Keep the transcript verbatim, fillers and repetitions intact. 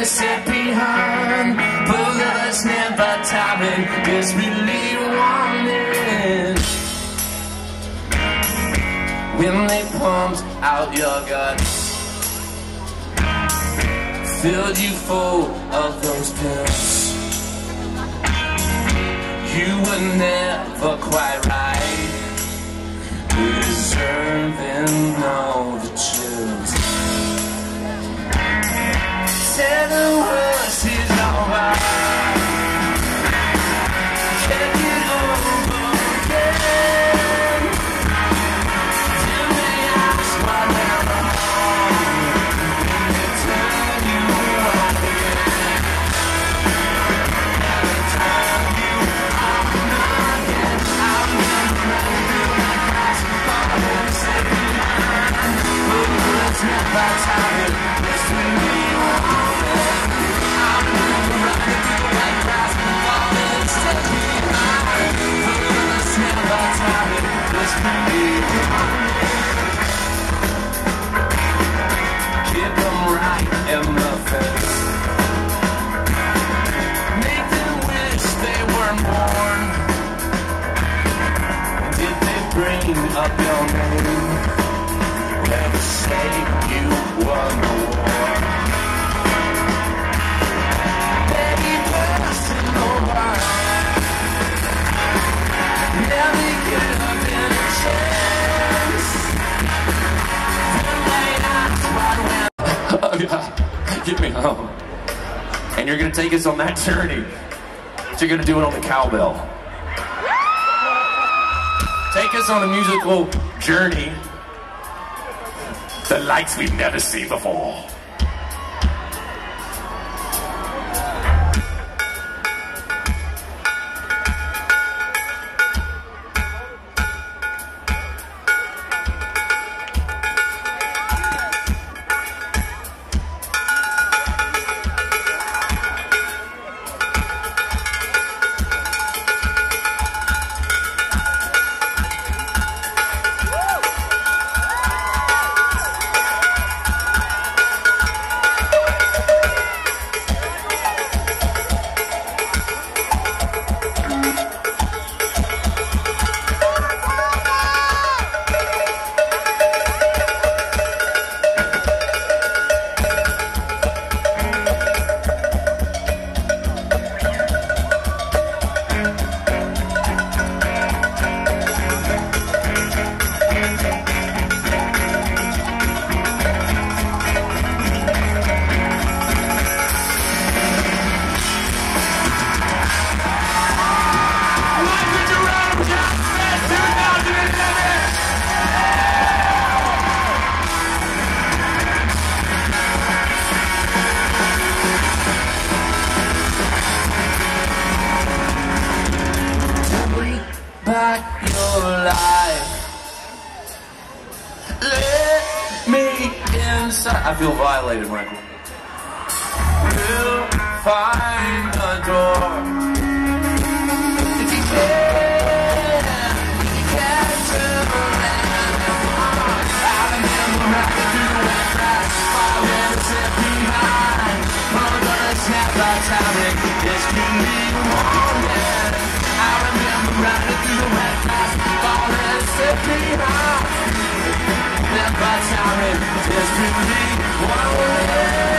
set behind. Bullets never tiring, desperately wanting. When they pumped out your guts, filled you full of those pills. You were never quite right, deserving all the chills. Said the worst is over, can't get over again. Till they ask what went wrong, they turn you around again. Every time you are not again, I'm never running through my class. I'm set behind, but it's never time. It's really hit them right in the face, make them wish they weren't born. Did they bring up your name? Never say you won the war. Baby, personal one, never give up in a chance. Get me home. And you're going to take us on that journey. But you're going to do it on the cowbell. Take us on a musical journey. The lights we've never seen before. Back your life, let me inside. I feel violated, Michael. We'll find a door. If you can, if you can turn around and walk. I remember riding through that grass, all that set behind. Oh, but it's never timing, it's really wanted. I remember riding through the wet grass, all that set behind. Never timing, it's really wanted.